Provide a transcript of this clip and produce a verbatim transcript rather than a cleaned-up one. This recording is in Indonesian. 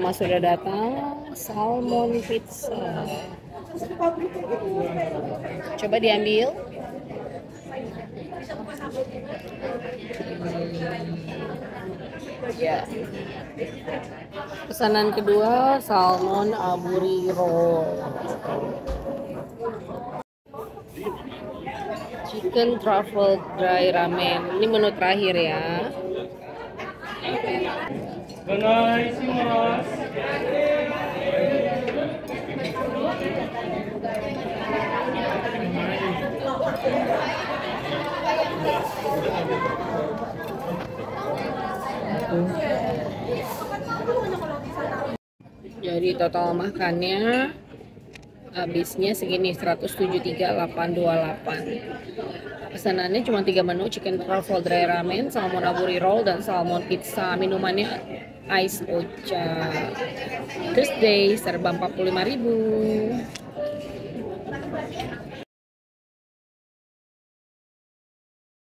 pertama sudah datang, salmon pizza. Coba diambil. Ya. Pesanan kedua, salmon aburi roll. Chicken truffle dry ramen. Ini menu terakhir ya. Jadi total makannya habisnya segini seratus tujuh puluh tiga ribu delapan ratus dua puluh delapan. Pesanannya cuma tiga menu, chicken truffle dry ramen, salmon aburi roll, dan salmon pizza. Minumannya ice ocha. Thursday serba empat puluh lima ribu.